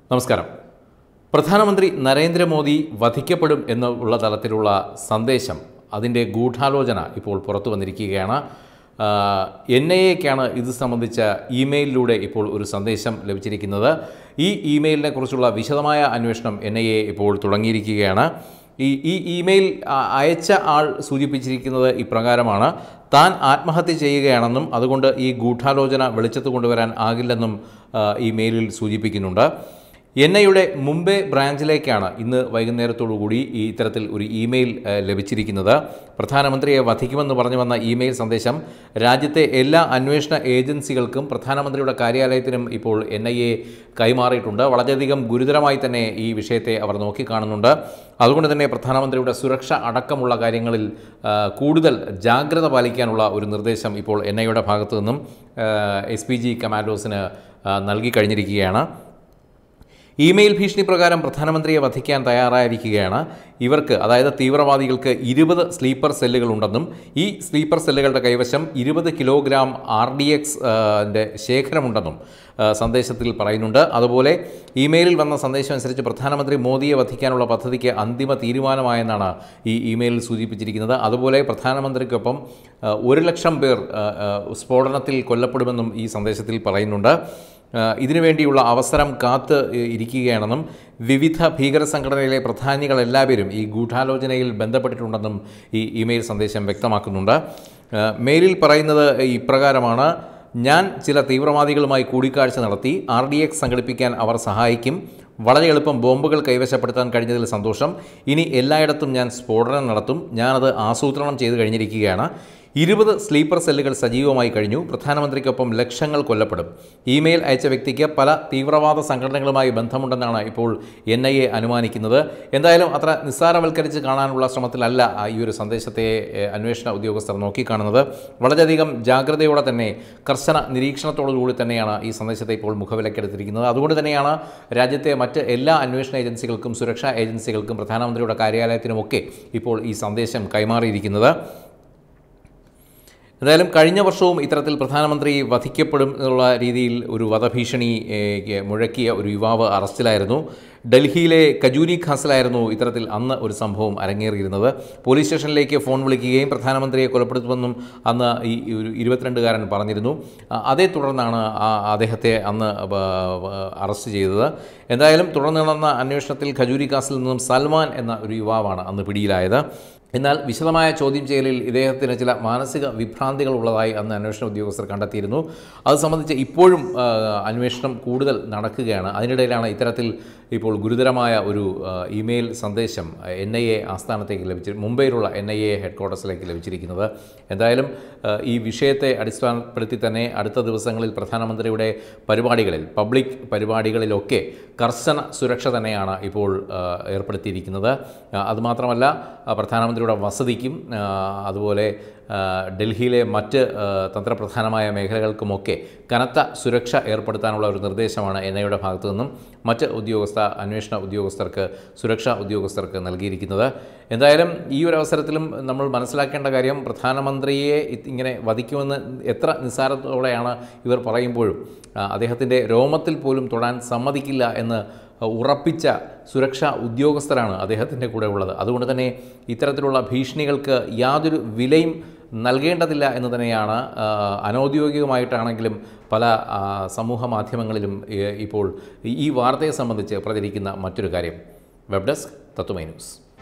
നമസ്കാരം. പ്രധാനമന്ത്രി നരേന്ദ്രമോദി വധിക്കപ്പെടും എന്നുള്ള തലത്തിലുള്ള സന്ദേശം, അതിൻ്റെ ഗൂഢാലോചന ഇപ്പോൾ പുറത്തു വന്നിരിക്കുകയാണ്. NIAക്കാണ് ഇത് സംബന്ധിച്ച ഇമെയിലിലൂടെ ഇപ്പോൾ ഒരു സന്ദേശം ലഭിച്ചിരിക്കുന്നത്. ഈ ഇമെയിലിനെ കുറിച്ചുള്ള വിശദമായ അന്വേഷണം NIA ഇപ്പോൾ തുടങ്ങിയിരിക്കുകയാണ്. ഈ ഇമെയിൽ അയച്ച ആൾ സൂചിപ്പിച്ചിരിക്കുന്നത് ഇപ്രകാരമാണ്: താൻ ആത്മഹത്യ ചെയ്യുകയാണെന്നും അതുകൊണ്ട് ഈ ഗൂഢാലോചന വെളിച്ചത്ത് കൊണ്ടുവരാൻ ആകില്ലെന്നും ഈ മെയിലിൽ സൂചിപ്പിക്കുന്നുണ്ട്. NIAയുടെ മുംബൈ ബ്രാഞ്ചിലേക്കാണ് ഇന്ന് വൈകുന്നേരത്തോടുകൂടി ഈ ഇത്തരത്തിൽ ഒരു ഇമെയിൽ ലഭിച്ചിരിക്കുന്നത്. പ്രധാനമന്ത്രിയെ വധിക്കുമെന്ന് പറഞ്ഞു വന്ന ഇമെയിൽ സന്ദേശം രാജ്യത്തെ എല്ലാ അന്വേഷണ ഏജൻസികൾക്കും പ്രധാനമന്ത്രിയുടെ കാര്യാലയത്തിനും ഇപ്പോൾ NIA കൈമാറിയിട്ടുണ്ട്. വളരെയധികം ഗുരുതരമായി തന്നെ ഈ വിഷയത്തെ അവർ നോക്കിക്കാണുന്നുണ്ട്. അതുകൊണ്ട് തന്നെ പ്രധാനമന്ത്രിയുടെ സുരക്ഷ അടക്കമുള്ള കാര്യങ്ങളിൽ കൂടുതൽ ജാഗ്രത പാലിക്കാനുള്ള ഒരു നിർദ്ദേശം ഇപ്പോൾ NIAയുടെ ഭാഗത്തു നിന്നും SPG കമാൻഡോസിന് നൽകി കഴിഞ്ഞിരിക്കുകയാണ്. ഇമെയിൽ ഭീഷണി പ്രകാരം പ്രധാനമന്ത്രിയെ വധിക്കാൻ തയ്യാറായിരിക്കുകയാണ്. ഇവർക്ക്, അതായത് തീവ്രവാദികൾക്ക് 20 സ്ലീപ്പർ സെല്ലുകളുണ്ടെന്നും ഈ സ്ലീപ്പർ സെല്ലുകളുടെ കൈവശം 20 കിലോഗ്രാം RDX ശേഖരമുണ്ടെന്നും സന്ദേശത്തിൽ പറയുന്നുണ്ട്. അതുപോലെ ഇമെയിലിൽ വന്ന സന്ദേശം അനുസരിച്ച് പ്രധാനമന്ത്രി മോദിയെ വധിക്കാനുള്ള പദ്ധതിക്ക് അന്തിമ തീരുമാനമായെന്നാണ് ഈ ഇമെയിലിൽ സൂചിപ്പിച്ചിരിക്കുന്നത്. അതുപോലെ പ്രധാനമന്ത്രിക്കൊപ്പം 1 ലക്ഷം പേർ സ്ഫോടനത്തിൽ കൊല്ലപ്പെടുമെന്നും ഈ സന്ദേശത്തിൽ പറയുന്നുണ്ട്. ഇതിനുവേണ്ടിയുള്ള അവസരം കാത്ത് ഇരിക്കുകയാണെന്നും വിവിധ ഭീകര സംഘടനയിലെ പ്രധാനികളെല്ലാവരും ഈ ഗൂഢാലോചനയിൽ ബന്ധപ്പെട്ടിട്ടുണ്ടെന്നും ഈ ഇമെയിൽ സന്ദേശം വ്യക്തമാക്കുന്നുണ്ട്. മെയിലിൽ പറയുന്നത് ഇപ്രകാരമാണ്: ഞാൻ ചില തീവ്രവാദികളുമായി കൂടിക്കാഴ്ച നടത്തി. RDX സംഘടിപ്പിക്കാൻ അവർ സഹായിക്കും. വളരെ എളുപ്പം ബോംബുകൾ കൈവശപ്പെടുത്താൻ കഴിഞ്ഞതിൽ സന്തോഷം. ഇനി എല്ലായിടത്തും ഞാൻ സ്ഫോടനം നടത്തും. ഞാനത് ആസൂത്രണം ചെയ്ത് കഴിഞ്ഞിരിക്കുകയാണ്. 20 സ്ലീപ്പർ സെല്ലുകൾ സജീവമായി കഴിഞ്ഞു. പ്രധാനമന്ത്രിക്കൊപ്പം ലക്ഷങ്ങൾ കൊല്ലപ്പെടും. ഇമെയിൽ അയച്ച വ്യക്തിക്ക് പല തീവ്രവാദ സംഘടനകളുമായി ബന്ധമുണ്ടെന്നാണ് ഇപ്പോൾ NIA അനുമാനിക്കുന്നത്. എന്തായാലും അത്ര നിസ്സാരവൽക്കരിച്ച് കാണാനുള്ള ശ്രമത്തിലല്ല ഈ ഒരു സന്ദേശത്തെ അന്വേഷണ ഉദ്യോഗസ്ഥർ നോക്കിക്കാണുന്നത്. വളരെയധികം ജാഗ്രതയോടെ തന്നെ, കർശന നിരീക്ഷണത്തോടുകൂടി തന്നെയാണ് ഈ സന്ദേശത്തെ ഇപ്പോൾ മുഖവിലക്കെടുത്തിരിക്കുന്നത്. അതുകൊണ്ട് തന്നെയാണ് രാജ്യത്തെ മറ്റ് എല്ലാ അന്വേഷണ ഏജൻസികൾക്കും സുരക്ഷാ ഏജൻസികൾക്കും പ്രധാനമന്ത്രിയുടെ കാര്യാലയത്തിനുമൊക്കെ ഇപ്പോൾ ഈ സന്ദേശം കൈമാറിയിരിക്കുന്നത്. എന്തായാലും കഴിഞ്ഞ വർഷവും ഇത്തരത്തിൽ പ്രധാനമന്ത്രി വധിക്കപ്പെടും എന്നുള്ള രീതിയിൽ ഒരു വധഭീഷണി മുഴക്കിയ ഒരു യുവാവ് അറസ്റ്റിലായിരുന്നു. ഡൽഹിയിലെ കജൂരി ഖാസിലായിരുന്നു ഇത്തരത്തിൽ അന്ന് ഒരു സംഭവം അരങ്ങേറിയിരുന്നത്. പോലീസ് സ്റ്റേഷനിലേക്ക് ഫോൺ വിളിക്കുകയും പ്രധാനമന്ത്രിയെ കൊലപ്പെടുത്തുമെന്നും അന്ന് ഈ ഒരു 22-കാരൻ പറഞ്ഞിരുന്നു. അതേ തുടർന്നാണ് അദ്ദേഹത്തെ അന്ന് അറസ്റ്റ് ചെയ്തത്. എന്തായാലും തുടർന്ന് നടന്ന അന്വേഷണത്തിൽ കജൂരി ഖാസിൽ നിന്നും സൽമാൻ എന്ന ഒരു യുവാവാണ് അന്ന് പിടിയിലായത്. എന്നാൽ വിശദമായ ചോദ്യം ചെയ്യലിൽ ഇദ്ദേഹത്തിന് ചില മാനസിക വിഭ്രാന്തികൾ ഉള്ളതായി അന്ന് അന്വേഷണ ഉദ്യോഗസ്ഥർ കണ്ടെത്തിയിരുന്നു. അത് സംബന്ധിച്ച് ഇപ്പോഴും അന്വേഷണം കൂടുതൽ നടക്കുകയാണ്. അതിനിടയിലാണ് ഇത്തരത്തിൽ ഇപ്പോൾ ഗുരുതരമായ ഒരു ഇമെയിൽ സന്ദേശം NIA ആസ്ഥാനത്തേക്ക് മുംബൈയിലുള്ള NIA ഹെഡ്ക്വാർട്ടേഴ്സിലേക്ക് ലഭിച്ചിരിക്കുന്നത്. എന്തായാലും ഈ വിഷയത്തെ അടിസ്ഥാനപ്പെടുത്തി തന്നെ അടുത്ത ദിവസങ്ങളിൽ പ്രധാനമന്ത്രിയുടെ പരിപാടികളിൽ, പബ്ലിക് പരിപാടികളിലൊക്കെ കർശന സുരക്ഷ തന്നെയാണ് ഇപ്പോൾ ഏർപ്പെടുത്തിയിരിക്കുന്നത്. അതുമാത്രമല്ല, പ്രധാനമന്ത്രിയുടെ വസതിക്കും അതുപോലെ ഡൽഹിയിലെ മറ്റ് തന്ത്രപ്രധാനമായ മേഖലകൾക്കുമൊക്കെ കനത്ത സുരക്ഷ ഏർപ്പെടുത്താനുള്ള ഒരു നിർദ്ദേശമാണ് NIAയുടെ ഭാഗത്തു നിന്നും മറ്റ് അന്വേഷണ ഉദ്യോഗസ്ഥർക്ക്, സുരക്ഷാ ഉദ്യോഗസ്ഥർക്ക് നൽകിയിരിക്കുന്നത്. എന്തായാലും ഈ ഒരു അവസരത്തിലും നമ്മൾ മനസ്സിലാക്കേണ്ട കാര്യം, പ്രധാനമന്ത്രിയെ ഇങ്ങനെ വധിക്കുമെന്ന് എത്ര നിസ്സാരത്തോടെയാണ് ഇവർ പറയുമ്പോഴും അദ്ദേഹത്തിൻ്റെ രോമത്തിൽ പോലും തൊടാൻ സമ്മതിക്കില്ല എന്ന് ഉറപ്പിച്ച സുരക്ഷാ ഉദ്യോഗസ്ഥരാണ് അദ്ദേഹത്തിൻ്റെ കൂടെ ഉള്ളത്. അതുകൊണ്ട് തന്നെ ഇത്തരത്തിലുള്ള ഭീഷണികൾക്ക് യാതൊരു വിലയും നൽകേണ്ടതില്ല എന്ന് തന്നെയാണ് അനൗദ്യോഗികമായിട്ടാണെങ്കിലും പല സമൂഹ മാധ്യമങ്ങളിലും ഇപ്പോൾ ഈ വാർത്തയെ സംബന്ധിച്ച് പ്രചരിക്കുന്ന മറ്റൊരു കാര്യം. Web desk, Tatvamayi news.